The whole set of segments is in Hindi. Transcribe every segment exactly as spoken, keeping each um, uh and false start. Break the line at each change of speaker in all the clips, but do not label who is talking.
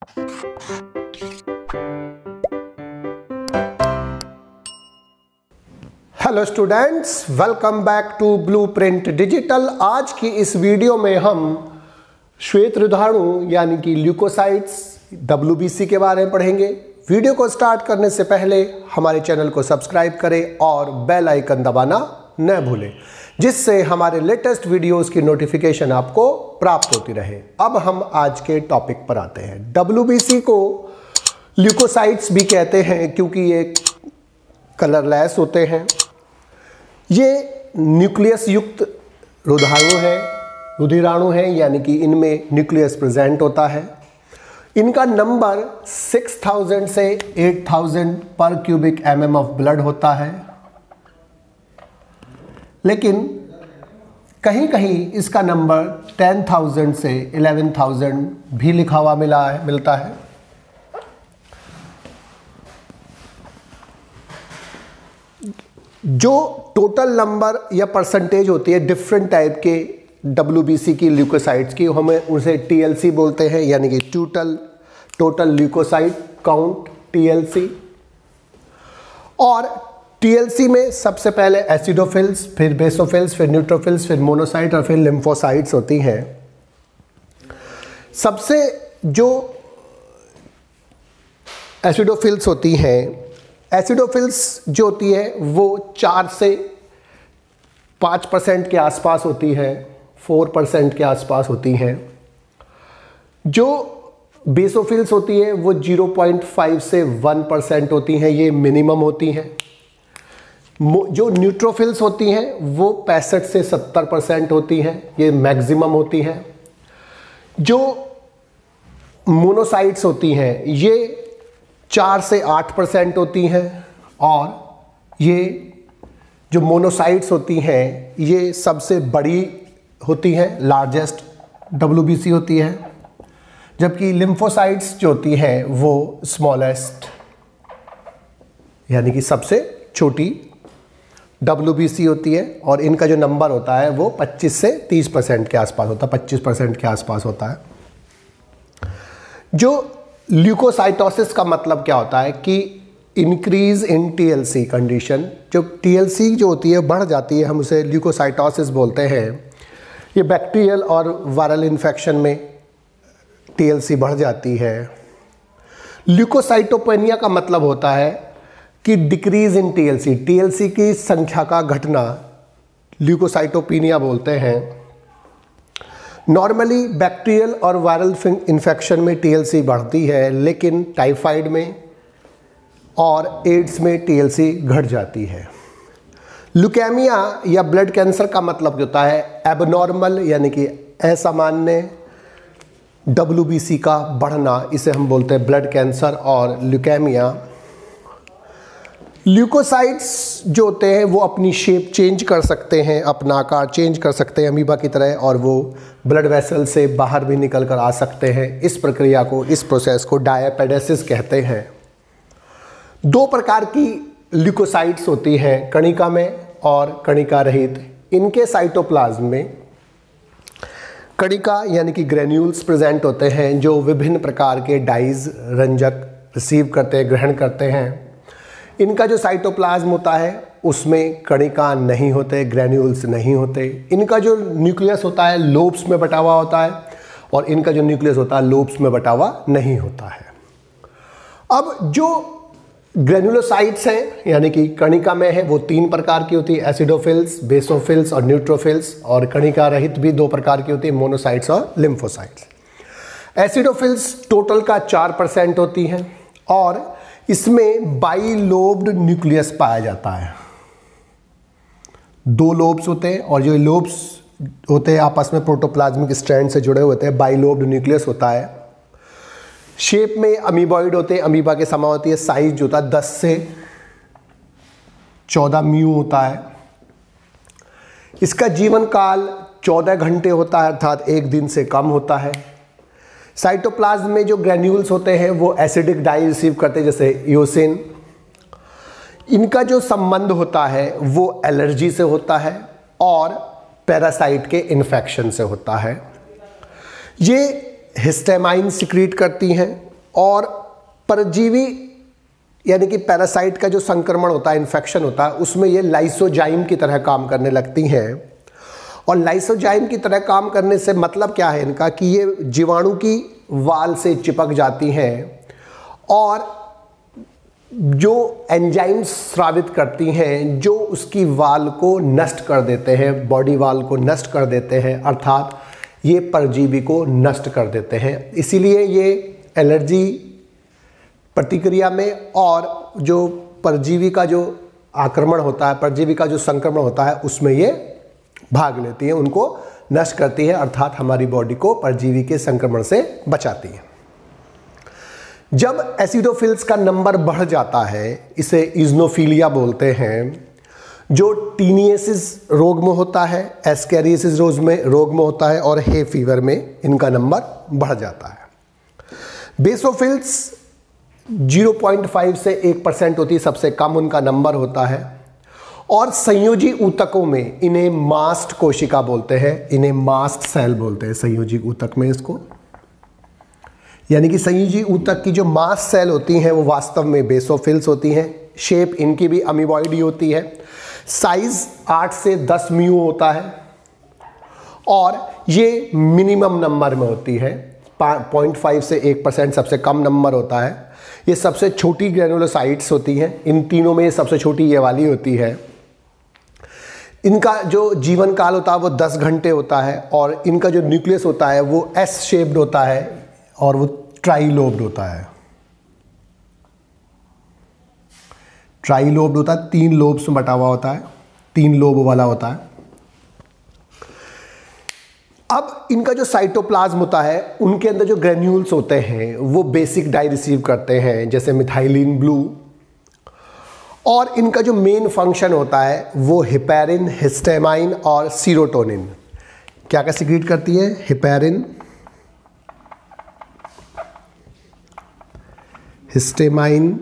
Hello students, welcome back to Blueprint Digital. आज की इस वीडियो में हम श्वेत रोधाणु यानी कि ल्यूकोसाइट्स डब्ल्यू बी सी के बारे में पढ़ेंगे। वीडियो को स्टार्ट करने से पहले हमारे चैनल को सब्सक्राइब करें और बेल आइकन दबाना न भूलें, जिससे हमारे लेटेस्ट वीडियोस की नोटिफिकेशन आपको प्राप्त होती रहे। अब हम आज के टॉपिक पर आते हैं। डब्ल्यू बी सी को ल्यूकोसाइट्स भी कहते हैं क्योंकि ये कलरलेस होते हैं। ये न्यूक्लियस युक्त रोधाणु है, रुधिराणु है, यानी कि इनमें न्यूक्लियस प्रेजेंट होता है। इनका नंबर सिक्स थाउजेंड से एट थाउजेंड पर cubic m m of blood होता है, लेकिन कहीं कहीं इसका नंबर टेन थाउजेंड से इलेवन थाउजेंड भी लिखा हुआ मिला है मिलता है। जो टोटल नंबर या परसेंटेज होती है डिफरेंट टाइप के डब्ल्यू बी सी की ल्यूकोसाइट्स की, हमें उसे टी एल सी बोलते हैं, यानी कि total total leucocyte count, T L C. और टी एल सी में सबसे पहले एसिडोफिल्स, फिर बेसोफिल्स, फिर न्यूट्रोफिल्स, फिर मोनोसाइट और फिर लिम्फोसाइट्स होती हैं। सबसे जो एसिडोफिल्स होती हैं, एसिडोफिल्स जो होती है वो चार से पाँच परसेंट के आसपास होती है, फोर परसेंट के आसपास होती हैं। जो बेसोफिल्स होती है वो ज़ीरो पॉइंट फाइव से वन परसेंट होती हैं, ये मिनिमम होती हैं। जो न्यूट्रोफिल्स होती हैं वो पैंसठ से सत्तर परसेंट होती हैं, ये मैक्सिमम होती हैं। जो मोनोसाइट्स होती हैं ये चार से आठ परसेंट होती हैं, और ये जो मोनोसाइट्स होती हैं ये सबसे बड़ी होती हैं, लार्जेस्ट डब्ल्यू बी सी होती है। जबकि लिम्फोसाइट्स जो होती हैं वो स्मॉलेस्ट यानी कि सबसे छोटी डब्ल्यू बी सी होती है, और इनका जो नंबर होता है वो पच्चीस से तीस परसेंट के आसपास होता है, पच्चीस परसेंट के आसपास होता है। जो ल्यूकोसाइटोसिस का मतलब क्या होता है कि increase in T L C condition. जो टी एल सी जो होती है बढ़ जाती है, हम उसे ल्यूकोसाइटोसिस बोलते हैं। ये बैक्टीरियल और वायरल इन्फेक्शन में टी एल सी बढ़ जाती है। ल्यूकोसाइटोपेनिया का मतलब होता है कि decrease in T L C, T L C की संख्या का घटना ल्यूकोसाइटोपेनिया बोलते हैं। नॉर्मली बैक्टीरियल और वायरल इन्फेक्शन में टी एल सी बढ़ती है, लेकिन टाइफाइड में और एड्स में टी एल सी घट जाती है। ल्यूकेमिया या ब्लड कैंसर का मतलब होता है एबनॉर्मल यानी कि असामान्य डब्ल्यू बी सी का बढ़ना, इसे हम बोलते हैं ब्लड कैंसर और ल्यूकेमिया। ल्यूकोसाइट्स जो होते हैं वो अपनी शेप चेंज कर सकते हैं, अपना आकार चेंज कर सकते हैं अमीबा की तरह, और वो ब्लड वेसल से बाहर भी निकल कर आ सकते हैं। इस प्रक्रिया को, इस प्रोसेस को डायपेडेसिस कहते हैं। दो प्रकार की ल्यूकोसाइट्स होती हैं, कणिका में और कणिका रहित। इनके साइटोप्लाज्म में कणिका यानी कि ग्रेन्यूल्स प्रेजेंट होते हैं, जो विभिन्न प्रकार के डाइज, रंजक रिसीव करते हैं, ग्रहण करते हैं। इनका जो साइटोप्लाज्म होता है उसमें कणिका नहीं होते, ग्रेन्यूल्स नहीं होते। इनका जो न्यूक्लियस होता है लोब्स में बटा हुआ होता है, और इनका जो न्यूक्लियस होता है लोब्स में बटा हुआ नहीं होता है। अब जो ग्रेन्युलोसाइट्स हैं यानी कि कणिका में है वो तीन प्रकार की होती है, एसिडोफिल्स, बेसोफिल्स और न्यूट्रोफिल्स। और कणिका रहित भी दो प्रकार की होती है, मोनोसाइट्स और लिम्फोसाइट्स। एसिडोफिल्स टोटल का चार परसेंट होती हैं, और इसमें बाइलोब्ड न्यूक्लियस पाया जाता है। दो लोब्स होते हैं, और जो लोब्स होते हैं आपस में प्रोटोप्लाज्मिक स्ट्रैंड से जुड़े होते हैं। बाइलोब्ड न्यूक्लियस होता है। शेप में अमीबॉइड होते हैं, अमीबा के समान होती है। साइज जो होता है दस से चौदह म्यू होता है। इसका जीवन काल चौदह घंटे होता है, अर्थात एक दिन से कम होता है। साइटोप्लाज्म में जो ग्रेन्यूल्स होते हैं वो एसिडिक डाई रिसीव करते हैं, जैसे ईओसिन। इनका जो संबंध होता है वो एलर्जी से होता है और पैरासाइट के इन्फेक्शन से होता है। ये हिस्टामाइन सिक्रीट करती हैं और परजीवी यानी कि पैरासाइट का जो संक्रमण होता है, इन्फेक्शन होता है, उसमें ये लाइसोजाइम की तरह काम करने लगती हैं। और लाइसोजाइम की तरह काम करने से मतलब क्या है इनका कि ये जीवाणु की वाल से चिपक जाती हैं और जो एंजाइम्स स्रावित करती हैं जो उसकी वाल को नष्ट कर देते हैं, बॉडी वाल को नष्ट कर देते हैं, अर्थात ये परजीवी को नष्ट कर देते हैं। इसीलिए ये एलर्जी प्रतिक्रिया में और जो परजीवी का जो आक्रमण होता है, परजीवी का जो संक्रमण होता है, उसमें ये भाग लेती है, उनको नष्ट करती है, अर्थात हमारी बॉडी को परजीवी के संक्रमण से बचाती है। जब एसिडोफिल्स का नंबर बढ़ जाता है, इसे इज़्नोफिलिया बोलते हैं, जो टीनियसिस रोग में होता है, एस्कैरियोसिस रोग में रोग में होता है और हे फीवर में इनका नंबर बढ़ जाता है। बेसोफिल्स ज़ीरो पॉइंट फाइव से एक परसेंट होती है, सबसे कम उनका नंबर होता है। और संयोजी ऊतकों में इन्हें मास्ट कोशिका बोलते हैं, इन्हें मास्ट सेल बोलते हैं संयोजी ऊतक में इसको, यानी कि संयोजी ऊतक की जो मास्ट सेल होती हैं वो वास्तव में बेसोफिल्स होती हैं। शेप इनकी भी अमीबॉइड ही होती है। साइज आठ से दस म्यू होता है और ये मिनिमम नंबर में होती है, पॉइंट फाइव से एक परसेंट सबसे कम नंबर होता है। ये सबसे छोटी ग्रेनुलोसाइट्स होती हैं, इन तीनों में सबसे छोटी ये वाली होती है। इनका जो जीवन काल होता है वो दस घंटे होता है और इनका जो न्यूक्लियस होता है वो एस शेप्ड होता है और वो ट्राइलोब्ड होता है। ट्राइलोब्ड होता है, तीन लोब्स में बटा हुआ होता है, तीन लोब वाला होता है। अब इनका जो साइटोप्लाज्म होता है, उनके अंदर जो ग्रेन्यूल्स होते हैं वो बेसिक डाई रिसीव करते हैं, जैसे मिथाइलिन ब्लू। और इनका जो मेन फंक्शन होता है वो हिपैरिन, हिस्टामाइन और सीरोटोनिन क्या क्या सीक्रेट करती है? हिपैरिन, हिस्टामाइन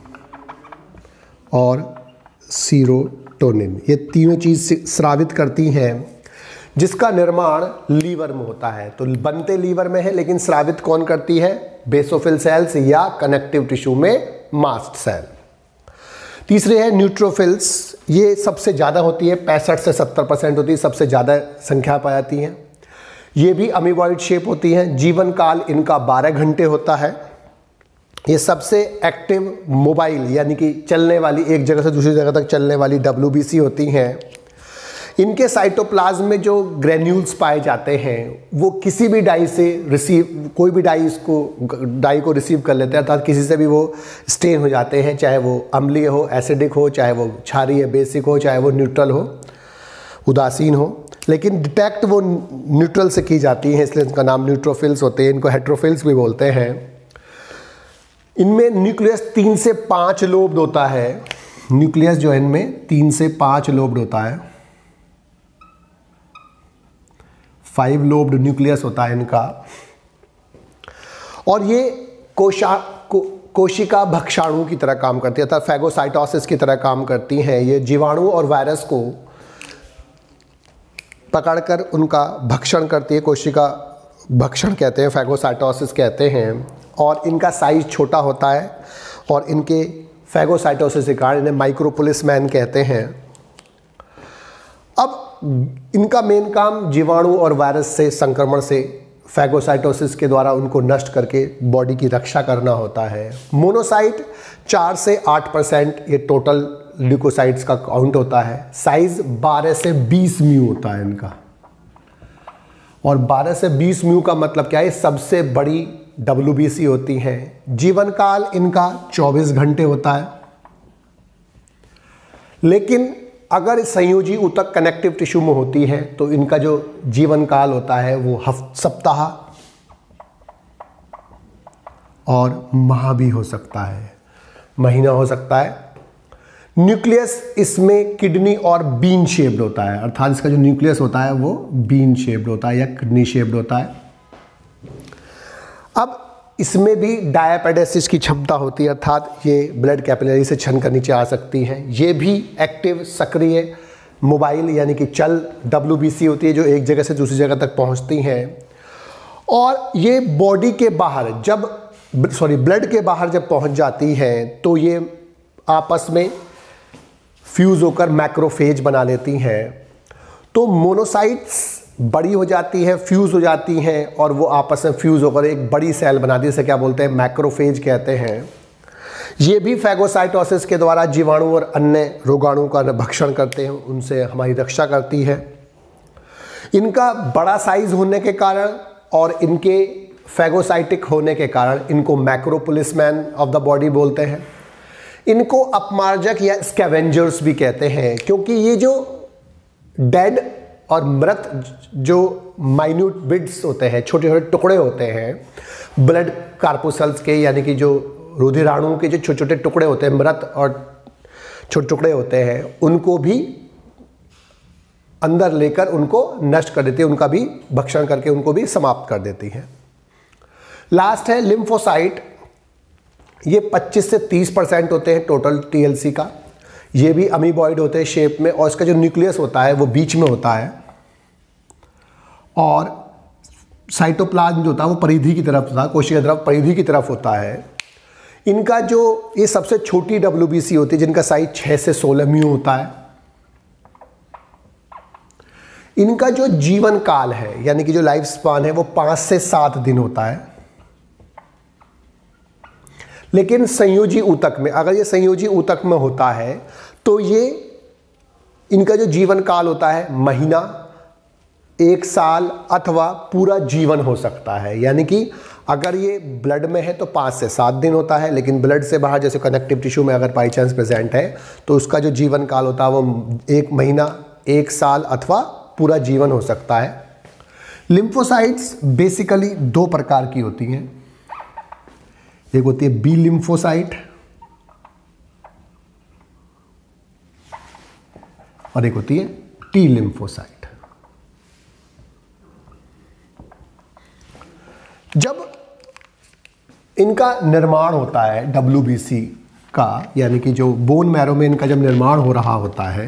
और सीरोटोनिन, ये तीनों चीज़ स्रावित करती हैं, जिसका निर्माण लीवर में होता है। तो बनते लीवर में है, लेकिन स्रावित कौन करती है? बेसोफिल सेल्स या कनेक्टिव टिश्यू में मास्ट सेल। तीसरे है न्यूट्रोफिल्स, ये सबसे ज़्यादा होती है, पैंसठ से सत्तर परसेंट होती है, सबसे ज़्यादा संख्या पाई जाती है। ये भी अमीबॉइड शेप होती हैं। जीवन काल इनका बारह घंटे होता है। ये सबसे एक्टिव मोबाइल यानी कि चलने वाली, एक जगह से दूसरी जगह तक चलने वाली डब्ल्यू बी सी होती हैं। इनके साइटोप्लाज्म में जो ग्रेन्यूल्स पाए जाते हैं वो किसी भी डाई से रिसीव, कोई भी डाई इसको डाई को रिसीव कर लेते हैं, अर्थात किसी से भी वो स्टेन हो जाते हैं, चाहे वो अम्लीय हो, एसिडिक हो, चाहे वो क्षारीय बेसिक हो, चाहे वो न्यूट्रल हो, उदासीन हो, लेकिन डिटेक्ट वो न्यूट्रल से की जाती हैं, इसलिए इनका नाम न्यूट्रोफिल्स होते हैं। इनको हेट्रोफिल्स भी बोलते हैं। इनमें न्यूक्लियस तीन से पाँच लोब्ड होता है। न्यूक्लियस जो है इनमें तीन से पाँच लोब्ड होता है, फाइव लोब्ड न्यूक्लियस होता है इनका। और ये कोशा को, कोशिका भक्षाणु की तरह काम करती है, अर्थात फैगोसाइटोसिस की तरह काम करती हैं। ये जीवाणु और वायरस को पकड़कर उनका भक्षण करती है, कोशिका भक्षण कहते हैं, फैगोसाइटोसिस कहते हैं। और इनका साइज छोटा होता है और इनके फैगोसाइटोसिस के कारण इन्हें माइक्रोपुलिस मैन कहते हैं। अब इनका मेन काम जीवाणु और वायरस से संक्रमण से फैगोसाइटोसिस के द्वारा उनको नष्ट करके बॉडी की रक्षा करना होता है। मोनोसाइट चार से आठ परसेंट ये टोटल ल्यूकोसाइट्स का काउंट होता है। साइज बारह से बीस म्यू होता है इनका। और बारह से बीस म्यू का मतलब क्या है? सबसे बड़ी डब्ल्यू बी सी होती हैं। जीवन काल इनका चौबीस घंटे होता है। लेकिन अगर संयोजी ऊतक कनेक्टिव टिश्यू में होती है तो इनका जो जीवन काल होता है वो हफ्ता, सप्ताह और माह भी हो सकता है, महीना हो सकता है। न्यूक्लियस इसमें किडनी और बीन शेप्ड होता है, अर्थात इसका जो न्यूक्लियस होता है वो बीन शेप्ड होता है या किडनी शेप्ड होता है। अब इसमें भी डायापेडेसिस की क्षमता होती है, अर्थात ये ब्लड कैपिलरी से छन कर नीचे आ सकती हैं। ये भी एक्टिव सक्रिय मोबाइल यानी कि चल डब्ल्यू बी सी होती है, जो एक जगह से दूसरी जगह तक पहुंचती हैं। और ये बॉडी के बाहर जब सॉरी ब्लड के बाहर जब पहुंच जाती हैं तो ये आपस में फ्यूज होकर मैक्रोफेज बना लेती हैं। तो मोनोसाइट्स बड़ी हो जाती है, फ्यूज हो जाती हैं और वो आपस में फ्यूज होकर एक बड़ी सेल बनाती है, जिसे क्या बोलते हैं, मैक्रोफेज कहते हैं। ये भी फैगोसाइटोसिस के द्वारा जीवाणु और अन्य रोगाणु का भक्षण करते हैं, उनसे हमारी रक्षा करती है। इनका बड़ा साइज होने के कारण और इनके फैगोसाइटिक होने के कारण इनको मैक्रोपुलिसमैन ऑफ द बॉडी बोलते हैं। इनको अपमार्जक या स्कैवेंजर्स भी कहते हैं, क्योंकि ये जो डेड और मृत जो माइन्यूट बिट्स होते हैं, छोटे छोटे टुकड़े होते हैं ब्लड कार्पोसल्स के, यानी कि जो रुधिराणुओं के जो छोटे छोटे टुकड़े होते हैं, मृत और छोटे टुकड़े होते हैं, उनको भी अंदर लेकर उनको नष्ट कर देती है, उनका भी भक्षण करके उनको भी समाप्त कर देती है। लास्ट है लिम्फोसाइट। ये पच्चीस से तीस परसेंट होते हैं टोटल टीएलसी का। ये भी अमीबॉइड होते हैं शेप में और इसका जो न्यूक्लियस होता है वो बीच में होता है और साइटोप्लाज्म जो होता है वो परिधि की तरफ होता है, कोशिका की तरफ, परिधि की तरफ होता है। इनका जो ये सबसे छोटी डब्ल्यूबीसी होती है जिनका साइज छह से सोलह म्यू होता है। इनका जो जीवन काल है यानी कि जो लाइफ स्पान है वो पांच से सात दिन होता है। लेकिन संयोजी ऊतक में, अगर ये संयोजी ऊतक में होता है तो ये इनका जो जीवन काल होता है महीना, एक साल अथवा पूरा जीवन हो सकता है। यानी कि अगर ये ब्लड में है तो पाँच से सात दिन होता है, लेकिन ब्लड से बाहर जैसे कनेक्टिव टिश्यू में अगर बाई चांस प्रेजेंट है तो उसका जो जीवन काल होता है वो एक महीना, एक साल अथवा पूरा जीवन हो सकता है। लिम्फोसाइट्स बेसिकली दो प्रकार की होती हैं। एक होती है बी लिम्फोसाइट और एक होती है टी लिम्फोसाइट। जब इनका निर्माण होता है डब्ल्यूबीसी का, यानी कि जो बोन मैरो में इनका जब निर्माण हो रहा होता है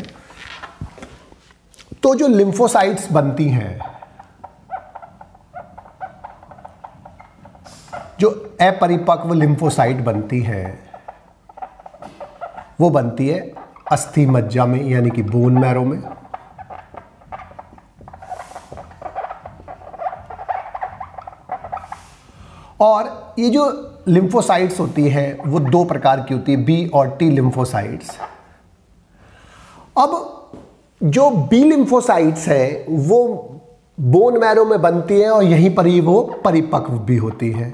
तो जो लिम्फोसाइट्स बनती हैं, जो अपरिपक्व लिम्फोसाइट बनती है वो बनती है अस्थि मज्जा में यानी कि बोन मैरो में। और ये जो लिम्फोसाइट्स होती हैं वो दो प्रकार की होती है, बी और टी लिम्फोसाइट्स। अब जो बी लिम्फोसाइट्स है वो बोन मैरो में बनती है और यहीं पर ही वो परिपक्व भी होती है।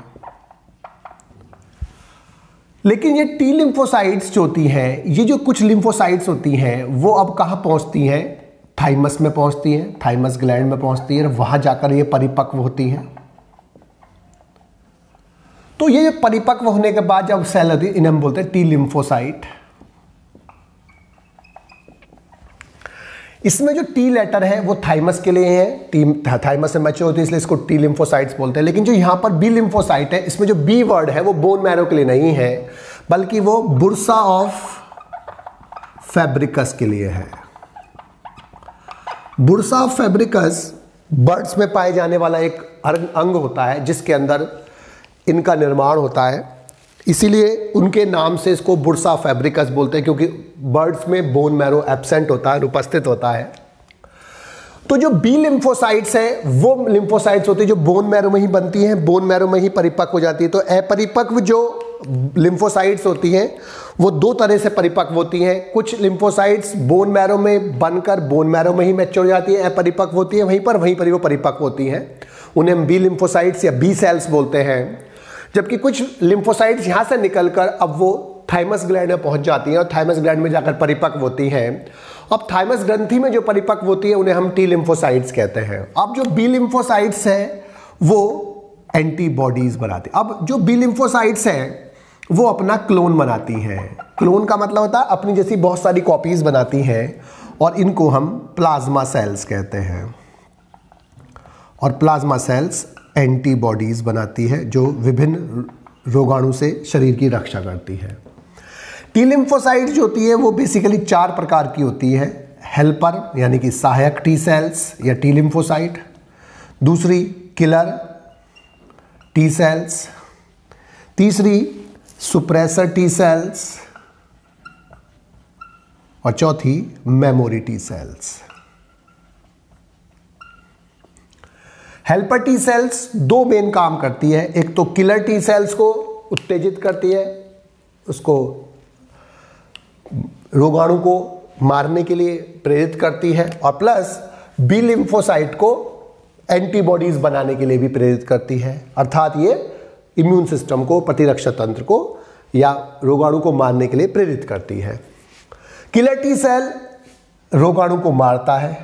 लेकिन ये टी लिम्फोसाइट्स जो होती हैं, ये जो कुछ लिम्फोसाइट्स होती हैं वो अब कहाँ पहुंचती हैं, थाइमस में पहुंचती हैं, थाइमस ग्लैंड में पहुंचती है और वहां जाकर ये परिपक्व होती हैं। तो ये परिपक्व होने के बाद जब सेल होती है इन्हें हम बोलते हैं टी लिम्फोसाइट। इसमें जो टी लेटर है वो थाइमस के लिए है, टी थाइमस से मैच्योर होती है इसलिए इसको टी लिम्फोसाइट्स बोलते हैं। लेकिन जो यहां पर बी लिम्फोसाइट है इसमें जो बी वर्ड है वो बोन मैरो के लिए नहीं है, बल्कि वो बुर्सा ऑफ फैब्रिकस के लिए है। बुर्सा ऑफ फैब्रिकस बर्ड्स में पाए जाने वाला एक अंग होता है जिसके अंदर इनका निर्माण होता है, इसीलिए उनके नाम से इसको बुर्सा फैब्रिकस बोलते हैं, क्योंकि बर्ड्स में बोन मैरो एब्सेंट होता है, अनुपस्थित होता है। तो जो बी लिम्फोसाइट्स है वो लिम्फोसाइट्स होती है जो बोन मैरो में ही बनती हैं, बोन मैरो में ही परिपक्व हो जाती है। तो अपरिपक्व जो लिम्फोसाइट्स होती हैं वो दो तरह से परिपक्व होती हैं। कुछ लिम्फोसाइट्स बोन मैरो में बनकर बोन मैरो में ही मैच्योर हो जाती है, अपरिपक्व होती है वहीं पर वहीं पर ही वो परिपक्व होती हैं, उन्हें हम बी लिम्फोसाइट्स या बी सेल्स बोलते हैं। जबकि कुछ लिम्फोसाइट्स यहाँ से निकलकर अब वो थाइमस ग्लैंड में पहुंच जाती हैं और थाइमस ग्लैंड में जाकर परिपक्व होती हैं। अब थाइमस ग्रंथि में जो परिपक्व होती है उन्हें हम टी लिम्फोसाइट्स कहते हैं। अब जो बी लिम्फोसाइट्स है वो एंटीबॉडीज बनाती है। अब जो बी लिम्फोसाइट्स हैं वो अपना क्लोन बनाती हैं। क्लोन का मतलब होता है अपनी जैसी बहुत सारी कॉपीज बनाती हैं और इनको हम प्लाज्मा सेल्स कहते हैं। और प्लाज्मा सेल्स एंटीबॉडीज बनाती है जो विभिन्न रोगाणु से शरीर की रक्षा करती है। टी लिम्फोसाइट जो होती है वो बेसिकली चार प्रकार की होती है। हेल्पर यानी कि सहायक टी सेल्स या टी लिम्फोसाइट, दूसरी किलर टी सेल्स, तीसरी सुप्रेसर टी सेल्स और चौथी memory T cells. Helper T cells दो मेन काम करती है, एक तो किलर टी सेल्स को उत्तेजित करती है, उसको रोगाणु को मारने के लिए प्रेरित करती है, और प्लस बी लिम्फोसाइट को एंटीबॉडीज बनाने के लिए भी प्रेरित करती है। अर्थात ये इम्यून सिस्टम को, प्रतिरक्षा तंत्र को या रोगाणु को मारने के लिए प्रेरित करती है। किलर टी सेल रोगाणु को मारता है,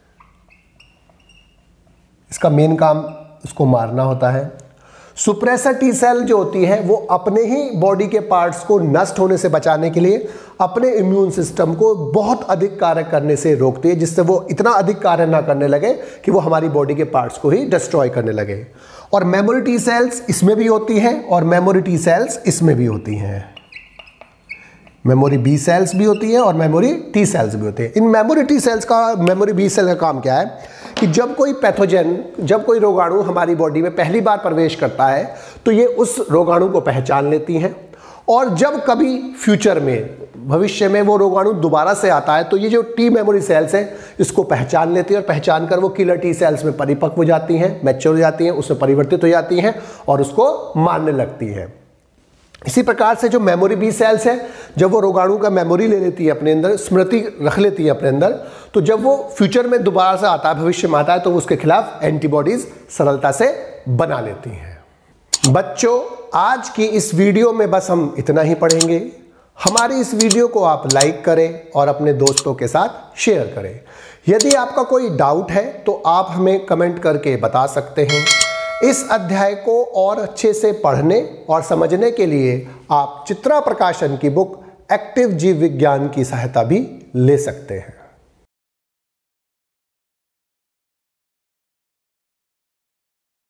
इसका मेन काम उसको मारना होता है। सुप्रेसर टी सेल जो होती है वो अपने ही बॉडी के पार्ट्स को नष्ट होने से बचाने के लिए अपने इम्यून सिस्टम को बहुत अधिक कार्य करने से रोकती है, जिससे वो इतना अधिक कार्य ना करने लगे कि वो हमारी बॉडी के पार्ट्स को ही डिस्ट्रॉय करने लगे। और मेमोरी टी सेल्स इसमें भी होती हैं और मेमोरी टी सेल्स इसमें भी होती हैं। मेमोरी बी सेल्स भी होती है और मेमोरी टी सेल्स भी होती है। इन मेमोरी टी सेल्स का, मेमोरी बी सेल का काम क्या है कि जब कोई पैथोजन, जब कोई रोगाणु हमारी बॉडी में पहली बार प्रवेश करता है तो ये उस रोगाणु को पहचान लेती हैं, और जब कभी फ्यूचर में, भविष्य में वो रोगाणु दोबारा से आता है तो ये जो टी मेमोरी सेल्स है इसको पहचान लेती है, और पहचान कर वो किलर टी सेल्स में परिपक्व हो जाती हैं, मैच्योर हो जाती हैं, उसमें परिवर्तित हो जाती हैं और उसको मारने लगती हैं। इसी प्रकार से जो मेमोरी बी सेल्स है, जब वो रोगाणु का मेमोरी ले लेती है अपने अंदर, स्मृति रख लेती है अपने अंदर, तो जब वो फ्यूचर में दोबारा से आता है, भविष्य में आता है, तो उसके खिलाफ एंटीबॉडीज सरलता से बना लेती हैं। बच्चों, आज की इस वीडियो में बस हम इतना ही पढ़ेंगे। हमारी इस वीडियो को आप लाइक करें और अपने दोस्तों के साथ शेयर करें। यदि आपका कोई डाउट है तो आप हमें कमेंट करके बता सकते हैं। इस अध्याय को और अच्छे से पढ़ने और समझने के लिए आप चित्रा प्रकाशन की बुक एक्टिव जीव विज्ञान की सहायता भी ले सकते हैं।